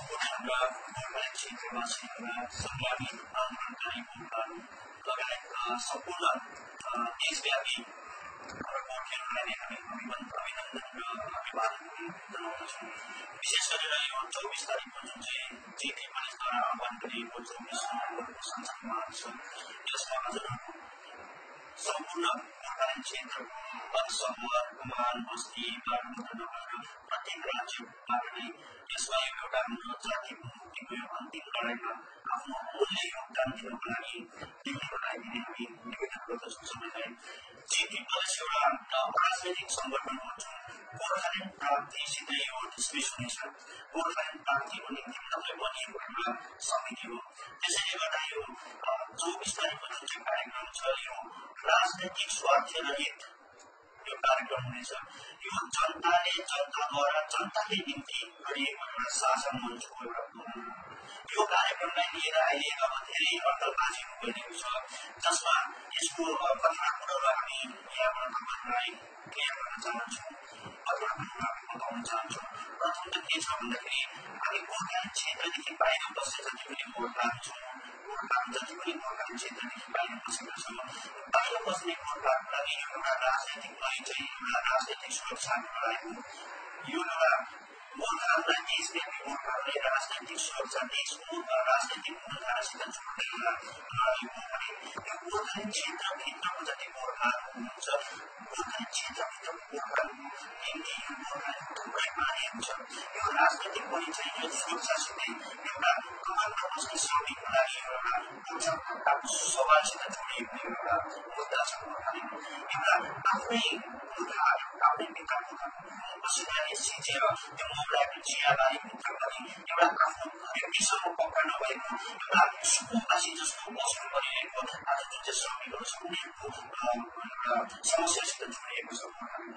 गोर्खाल्यान्ड र गोर्खाल्यान्ड क्षेत्रमा चाहिँ संग्रामी आन्दोलनकारी गोर्खाहरू लगायत सम्पूर्ण देशव्यापी गोर्खाहरूलाई हामी अभिनन्दन र अभिवादन जनाउँदछौँ। विशेष गरेर यो 24 तारिकको जुन चाहिँ जेटी कलेजद्वारा आह्वान गरिएको 24 नोभेम्बरको संसद महासभा छ, यसमा हजुरहरूको सम्पूर्ण गोर्खाल्यान्ड क्षेत्रको सहर कमान बस्ती बाटोबाट नभएर प्रत्येक राज्यबाट नै यसमा एउटा हाम्रो जातिको मुक्तिको यो अन्तिम लडाइँमा आफ्नो अमूल्य योगदान दिनको लागि दिने बनाइदिने हामी निवेदन गर्दछौँ। सबैलाई जेटी कलेज एउटा राजनैतिक सङ्गठन हो जुन गोर्खाल्यान्ड प्राप्तिसितै यो डिस्मिस हुनेछ। गोर्खाल्यान्ड प्राप्तिको निम्ति मात्रै बनिएको एउटा समिति हो। त्यसैले गर्दा यो 24 तारिकको जुन चाहिँ कार्यक्रम छ यो राजनैतिक स्वार्थरहित यो कार्यक्रम हुनेछ। यो जनताले जनताद्वारा जनताकै निम्ति गरिएको एउटा साझा मञ्चको एउटा प्रोग्राम हो। यो कार्यक्रमलाई लिएर अहिले अब धेरै अड्कलबाजीहरू भइरहेको छ, जसमा यसको कतिवटा कुरोलाई हामी यहाँबाट तपाईँहरूलाई क्लियर गर्न चाहन्छौँ, कतिवटा कुरोलाई बताउन चाहन्छौँ। प्रथम त के छ भन्दाखेरि हामी गोर्खाल्यान्ड क्षेत्रदेखि बाहिर बस्ने जति पनि गोर्खाहरू छौँ, गोर्खाहरू जति पनि गोर्खाल्यान्ड क्षेत्रदेखि बाहिर बसेका छौँ, बाहिर बस्ने गोर्खाहरूको लागि यो एउटा राजनैतिक परिचय, एउटा राजनैतिक सुरक्षाको लडाइँ हो। यो एउटा गोर्खाहरूलाई देशव्यापी गोर्खाहरूलाई राजनैतिक सुरक्षा देशको राजनैतिक मूलधारासित जोड्ने एउटा लडाइँ हो भने यो गोर्खाल्यान्ड क्षेत्रभित्रको जति गोर्खाहरू हुनुहुन्छ, गोर्खाल्यान्ड क्षेत्रभित्रको गोर्खाहरूको निम्ति यो गोर्खाल्यान्ड थुप्रै मानिएको छ। यो राजनैतिक परिचय यो सुरक्षासितै एउटा कमानमा बस्ने श्रमिकको लागि एउटा ऊर्जा पट्टाको सवालसित जोडिएको एउटा मुद्दा छ। गोर्खाल्यान्ड एउटा आफ्नै गोर्खा, आफ्नै पिताको पसिनाले सिचेर त्यो मौलाको चियाबारीभित्र पनि एउटा आफ्नो व्यक्तिसम्म पक्का नभएको एउटा सुकुम्बासी जस्तो बस्नु परिरहेको आज जुन चाहिँ श्रमिकहरू छ उनीहरूको एउटा समस्यासित जोडिएको छ।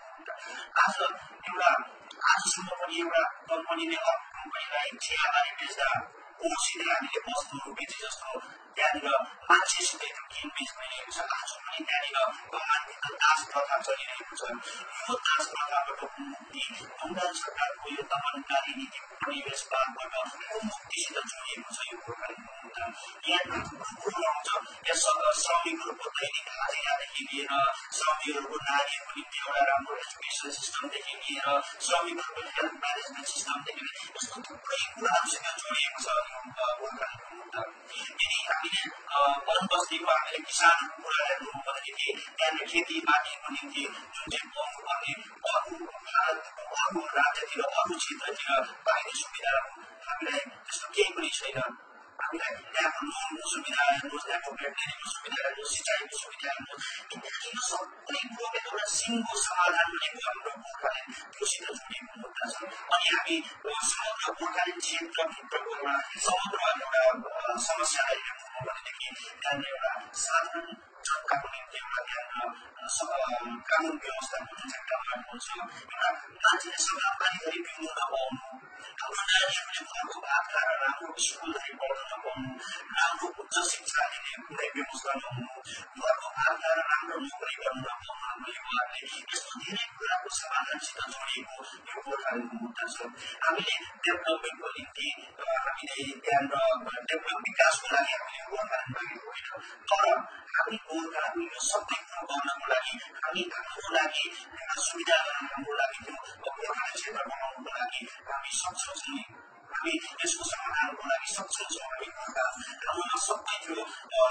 आज एउटा आजसम्म पनि एउटा कम्पनीले अर्को कम्पनीलाई चियाबारी बेच्दा कोर्सिँदै हामीले वस्तुहरू बेचे जस्तो त्यहाँनिर मान्छेसित त्यो किनबेच भइरहेको छ। आज पनि त्यहाँनिर कमानभित्र दास प्रथा चलिरहेको छ। यो दास प्रथाबाट मुक्ति बङ्गाल सरकारको यो दमनकारी नीतिको परिवेशवादबाट मुक्तिसित जोडिएको छ यो गोर्खाल्यान्डको मुद्दा। यहाँ थुप्रो कुरो आउँछ। यहाँ श्रमिकहरूको दैनिक हाजिरादेखि लिएर श्रमिकहरूको नानीहरूको निम्ति एउटा राम्रो एजुकेसन सिस्टमदेखि लिएर श्रमिकहरूको हेल्थ म्यानेजमेन्ट सिस्टमदेखि लिएर यस्तो थुप्रै कुराहरूसित जोडिएको छ गोर्खाल्यान्डको मुद्दा। यदि हामीले वन बस्तीको हामीले किसानहरूको कुरा हेर्नु हो भनेदेखि त्यहाँनिर खेतीपातीको निम्ति जुन चाहिँ पाउनुपर्ने अरू भारतको अरू राज्यतिर अरू क्षेत्रतिर पाइने सुविधाहरू हामीलाई त्यस्तो केही पनि छैन। हामीलाई त्यहाँको लोनको सुविधा हेर्नुहोस्, त्यहाँको भेटनेरीको सुविधा हेर्नुहोस्, सिँचाइको सुविधा हेर्नुहोस्, इत्यादि यो सबै कुरोको एउटा सिङ्गो समाधान भनेको हाम्रो गोर्खाल्यान्ड त्योसित जोडिएको मुद्दा छ। अनि हामी समग्र गोर्खाल्यान्ड क्षेत्रभित्रको एउटा समग्र एउटा समस्यालाई हेर्नु हो भनेदेखि त्यहाँनिर एउटा साधारण जनताको निम्ति एउटा त्यहाँनिर कानुन व्यवस्थाको जुन चाहिँ टमाटो छ, एउटा मान्छेले समाजबारी पिउनु नपाउनु, हाम्रो नानीहरूले घरको भात खाएर राम्रो स्कुलधरि पढ्न नपाउनु, राम्रो उच्च शिक्षा लिने कुनै व्यवस्था नहुनु, घरको भात खाएर राम्रो नोकरी गर्न नपाउनु हाम्रो युवाहरूले, यस्तो धेरै कुराको समाधानसित जोडिएको यो गोर्खाल्यान्डको मुद्दा छ। हामीले डेभलपमेन्टको निम्ति हामीले त्यहाँनिर डेभलप विकासको लागि हामीले गोर्खाल्यान्ड मागेको होइन, तर हामी गोर्खाहरू यो सबै कुरो गर्नको लागि हामी हाम्रो लागि एउटा सुविधा हाम्रो लागि त्यो गोर्खाल्यान्ड क्षेत्र बनाउनको लागि हामी सक्षम छौँ। हामी यसको समाधानको लागि सक्षम छौँ। हामी गोर्खा हाम्रोमा सबै त्यो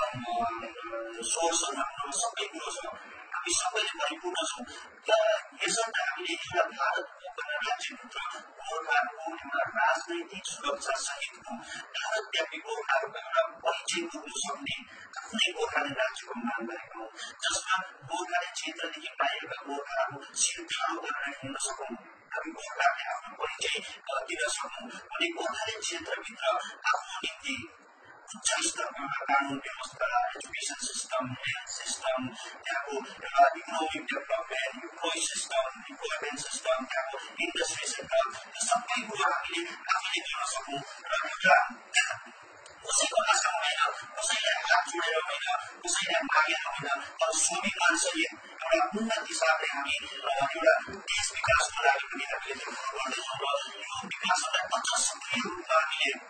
सोर्सहरू हाम्रोमा सबै कुरो छ, हामी सबैले परिपूर्ण छौँ। यसर्थ हामीले एउटा भारतको गणराज्यभित्र गोर्खाहरूको एउटा राजनैतिक सुरक्षा सहितको भारतव्यापी गोर्खाहरूको एउटा परिचय पुग्न सक्ने आफ्नै गोर्खाल्यान्ड राज्यको माग गरेका हौँ, जसमा गोर्खाल्यान्ड क्षेत्रदेखि बाहिरका गोर्खाहरू सिलतेरो गरेर हिँड्न सकौँ। हामी गोर्खाहरूले आफ्नो परिचय दिन सकौँ भने गोर्खाल्यान्ड क्षेत्रभित्र आफ्नो निम्ति उच्च स्तरको एउटा कानुन व्यवस्था, एजुकेसन सिस्टम, हेल्थ सिस्टम, त्यहाँको एउटा economic development, employ system, employment system, त्यहाँको इन्डस्ट्री सेक्टर, यो सबै कुरो हामीले आफैले गर्न सकौँ र एउटा कसैको आशा होइन, कसैलाई हात जोडेर होइन, कसैलाई मागेर होइन, तर स्वाभिमान सहित एउटा उन्नत हिसाबले हामी एउटा देश विकासको लागि पनि हामीले त्यो कुरो गर्दैछौँ र यो विकासलाई अझ सक्रिय रूपमा हामीले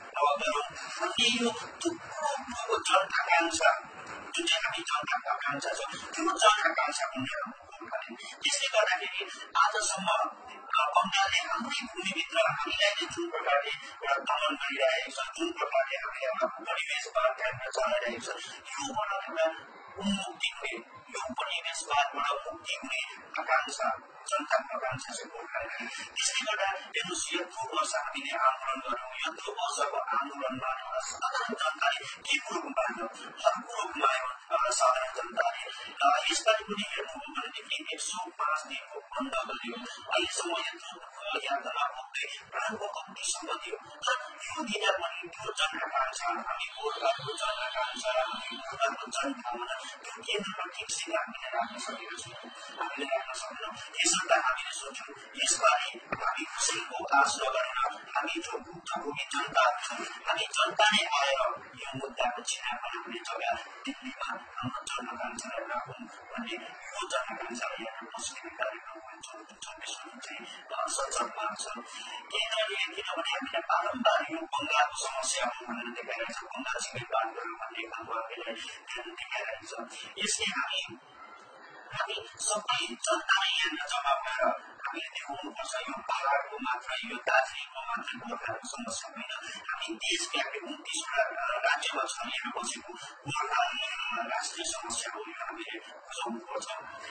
यो थुप्रो जनआकांक्षा जुन चाहिँ हामी जनआकांक्षा छ त्यो जनआकांक्षा भन्ने गोर्खाल्यान्ड। त्यसले गर्दाखेरि आजसम्म बङ्गालले हाम्रै भूमिभित्र हामीलाई नै जुन प्रकारले एउटा दमन गरिरहेको छ, जुन प्रकारले हामीले एउटा उपनिवेशवाद कायम चलाइरहेको छ, योबाट एउटा उन्मुक्ति हुने, यो उपनिवेशवादबाट मुक्ति हुने आकांक्षा, जनताको आकांक्षा चाहिँ गोर्खाल्यान्ड। त्यसले गर्दा हेर्नुहोस्, यत्रो वर्ष हामीले आन्दोलन गर्यौँ, यत्रो वर्षको आन्दोलनमा एउटा साधारण जनताले के कुरो गुमायो? हर कुरो गुमायो साधारण जनताले। यसपालि पनि हेर्नु हो भनेदेखि 105 दिनको बन्द गर्यो, अहिलेसम्म यत्रो यातना भोग्दै प्राणको कम्तीसम्म थियो। तर यो दिँदा पनि त्यो जनआकांक्षा, हामी गोर्खाको जनआकांक्षा, हामी गोर्खाको जनभावना त्यो केन्द्रमा ठिकसँग हामीले राख्न सकेका छैनौँ, हामीले राख्न सकेनौँ। यसर्थ हामीले सोच्यौँ यसपालि हामी कसैको आश नगरेर हामी जो भुक्तभोगी जनताहरू छौँ, हामी जनता नै आएर यो मुद्दाको छेनापना हुने जग्गा दिल्लीमा हाम्रो जनआकांक्षालाई राखौँ भन्ने यो जनआकांक्षालाई हेर्न बस्ने कार्यक्रमको 24 चाहिँ संसदमा छ। केन्द्रले किनभने हामीलाई बारम्बार यो बङ्गालको समस्या हो भनेर देखाइरहेछ, बङ्गालसँगै बात गरौँ भन्ने खालको हामीलाई देखाइरहेछ। यसले हामी सबै जनताले यहाँनिर जम्मा भएर हामीले देखाउनुपर्छ यो पहाडको मात्र, यो दार्जिलिङको मात्र गोर्खाको समस्या होइन, हामी देशव्यापी 29वटा राज्यमा छरिएर बसेको गोर्खा राष्ट्रिय समस्या हो, यो हामीले बुझाउनुपर्छ।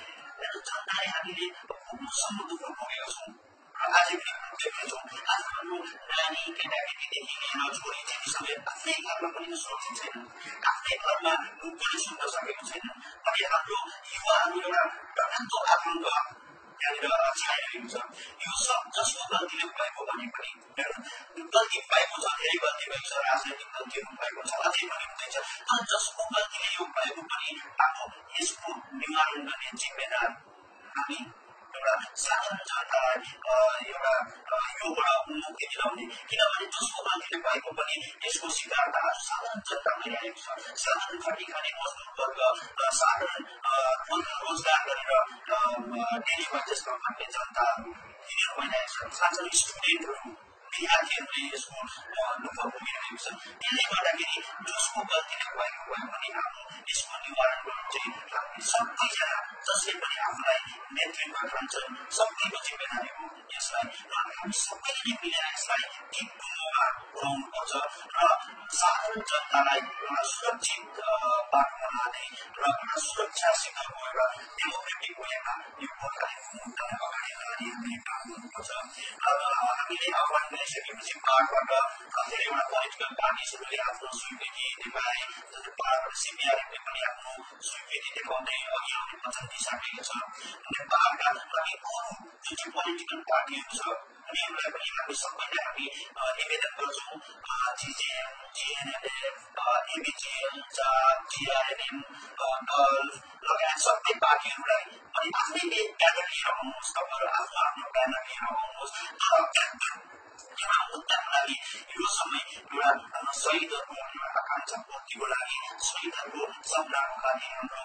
जनताले हामीले पुग्नुसम्म दुःख भोगेका छौँ र आजै पनि भोगेका छौँ। आज हाम्रो नानी केटाकेटीदेखि लिएर छोरी चेलीसबै आफ्नै घरमा पनि सुरक्षित छैन, आफ्नै घरमा पनि सुन्न सकेको छैन। अनि हाम्रो युवाहरू एउटा डरलाग्दो आतङ्क यहाँनिर छाइरहेको छ। यो सब जसको गल्तीले भएको भने पनि गल्ती भएको छ, धेरै गल्ती भएको छ, राजनैतिक गल्तीहरू भएको छ, अझै पनि हुँदैछ। तर जसको गल्तीले यो भएको पनि आफ्नो यसको निवारण गर्ने जिम्मेदार हामी एउटा साधारण जनतालाई एउटा योबाट मुक्ति दिलाउने, किनभने जसको गल्तीले भएको पनि यसको शिकार त आज साधारण जनता भइरहेको छ। साधारण खटी खाने मजदुर वर्ग, साधारण रोजगार गरेर डेली वेजेसमा खट्ने जनताहरू यिनीहरू भइरहेको छ। साधारण स्टुडेन्टहरू, विद्यार्थीहरूले यसको दुःख भोगिरहेको छ। त्यसले गर्दाखेरि जसको गल्तीले भएको भए पनि आफ्नो यसको निवारण गर्नु चाहिँ हामी सबैजना जसले पनि आफूलाई नेतृत्व ठान्छन् सबैको जिम्मेदारी हो यसलाई। र हामी सबैले नै मिलेर यसलाई ठिक ढङ्गमा पुर्याउनुपर्छ र साधारण जनतालाई एउटा सुरक्षित बाटोमा लाँदै र एउटा सुरक्षासित गएर डेमोक्रेटिक वेमा यो गोर्खाल्यान्डको मुद्दालाई अगाडि लाने हामीले काम गर्नुपर्छ। हामीले आह्वान गरिसकेपछि पहाडबाट धेरैवटा पोलिटिकल पार्टिजहरूले आफ्नो स्वीकृति देखाए, पहाडबाट सिपिआरएमले पनि आफ्नो स्वीकृति देखाउँदै अघि आउने वचन दिइसकेको छ। नेपालका हामी अरू जुन चाहिँ पोलिटिकल पार्टीहरू छ उनीहरूलाई पनि हामी सबैलाई हामी निवेदन गर्छौँ, जिजेएम, जिएनएलएफ, एबिजिएम, जाप, जिआरएनएम, दल लगायत सबै पार्टीहरूलाई अनि आफ्नै ब्यानर लिएर आउनुहोस्, तपाईँहरू आफ्नो आफ्नो ब्यानर लिएर आउनुहोस्। एउटा मुद्दाको लागि यो समय एउटा शहीदहरूको एउटा आकांक्षा पूर्तिको लागि, शहीदहरूको सपनाको लागि, हाम्रो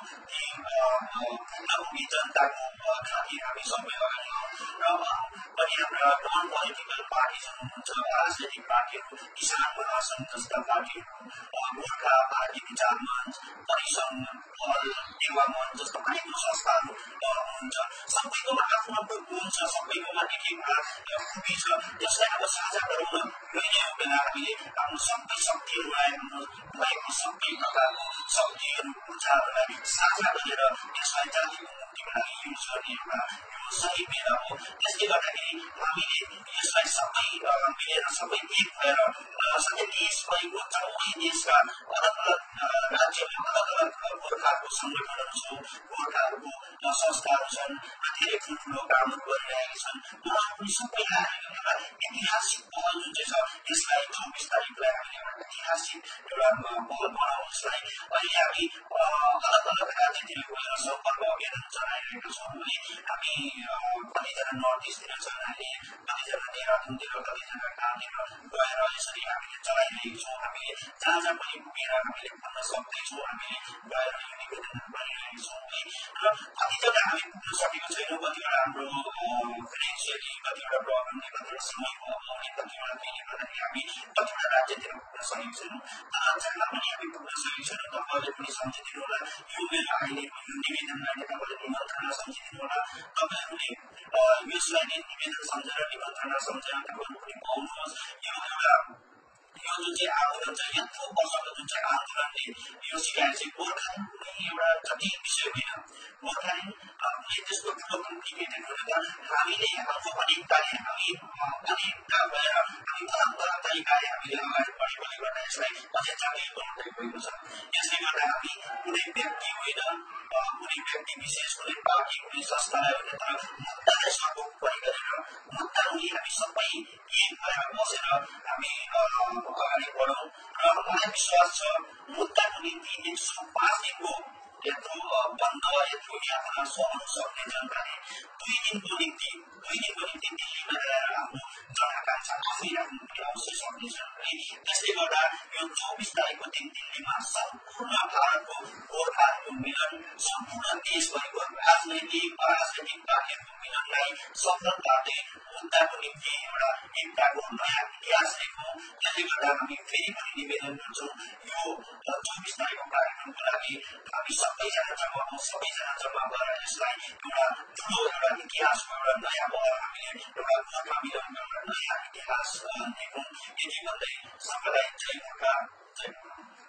भूमि जनताको खातिर हामी सबै अगाडि आउँ। र पनि हाम्रा नन पोलिटिकल पार्टिजहरू हुनुहुन्छ, राजनैतिक पार्टीहरू, किसान महासंघ जस्ता पार्टीहरू, गोर्खा पार्टी विचार मञ्च, परिसंघ, युवा मञ्च जस्ता अनेकौं संस्थाहरू हुनुहुन्छ। सबैकोमा आफ्नो आफ्नो गुण छ, सबैकोमा एक खुबी छ, जसलाई अब साझा गराउन गइरहेको बेला हामीले आफ्नो सबै शक्तिहरूलाई, हाम्रो भएको सबै प्रकारको शक्तिहरू, ऊर्जाहरूलाई साझा गरेर यसलाई जातिको मुक्तिको लागि युज गर्ने एउटा यो सही बेला हो। त्यसले गर्दाखेरि हामीले यसलाई सबै मिलेर सबै एक भएर सबै देशभरिको जम्मै देशका अलग अलग राज्यमा अलग अलग गोर्खाहरूको सङ्गठनहरू छन्, गोर्खाहरूको संस्थाहरू छन्, धेरै ठुल्ठुलो कामहरू गरिरहेका छन्। उहाँहरू पनि सबैलाई हामीले एउटा ऐतिहासिक पहल जुन चाहिँ छ यसलाई 24 तारिकलाई हामीले एउटा ऐतिहासिक एउटा पहल बनाउँ। यसलाई अहिले हामी अलग अलग राज्यतिर गएर सम्पर्क अभियान चलाइरहेका छौँ भने हामी कतिजना नर्थ इस्टतिर छन्, अहिले कतिजना देहरादुनतिर, कतिजना कहाँतिर गएर यसरी हामीले चलाइरहेका छौँ। हामीले जहाँ जहाँ पनि पुगेर हामीले भन्न सक्दैछौँ, हामीले गएर यो निवेदन गरिरहेका छौँ है। र कतिजना हामी पुग्न सकेको छैनौँ, कतिवटा हाम्रो फाइनेन्सियली, कतिवटा प्रब्लमले, कतिवटा समयको अभावले, कतिवटा केले गर्दाखेरि हामी कतिवटा राज्यतिर पुग्न सकेको छैनौँ। तर जना सम्झनाका पनि पाउनुहोस्। यो एउटा यो जुन चाहिँ आन्दोलन चाहिँ यत्रो वर्षको जुन चाहिँ आन्दोलनले यो सिआइसी गोर्खाल्यान्ड कुनै एउटा जटिल विषय होइन। गोर्खाल्यान्ड कुनै त्यस्तो ठुलो कम्प्लिकेटेड होइन त हामीले हाम्रो अनेकताले हामी अनेकता भएर हामी परम्परा तरिकाले हामीले अगाडि बढेकोले गर्दा यसलाई अझै जटिल बनाउँदै गएको छ। यसले गर्दा हामी कुनै व्यक्ति होइन, कुनै व्यक्ति विशेष, कुनै पार्टी, कुनै संस्थालाई होइन, तर मुद्दालाई सर्वोपरि गरेर मुद्दामुनि हामी सबै एक भएर बसेर हामी अगाडि बढौँ। र मलाई विश्वास छ मुद्दाको निम्ति 105 दिनको यत्रो बन्द, यत्रो यात्रा सहनु सक्ने जनताले 2 दिनको निम्ति दिल्लीमा गएर आफ्नो जनआकांक्षा आफै राख्नु अवश्य सक्नेछन्। त्यसले गर्दा यो 24 तारिकको दिन दिल्लीमा सम्पूर्ण भारतको गोर्खाहरूको मिलन, सम्पूर्ण देशभरिको राजनैतिक अराजनैतिक पार्टीहरूको मिलनलाई सफल पार्दै मुद्दाको निम्ति एउटा एकताको नयाँ इतिहास लेखौँ। त्यसले गर्दा हामी फेरि पनि निवेदन गर्छौँ, यो 24 तारिकको कार्यक्रमको लागि हामी सबैजना जम्मा भएर यसलाई एउटा ठुलो एउटा इतिहासको एउटा नयाँ बहर हामीले एउटा गोर्खा मिलनको एउटा नयाँ इतिहास लेखौँ। यति भन्दै सबैलाई जय गोर्खा, जय गोर्खा।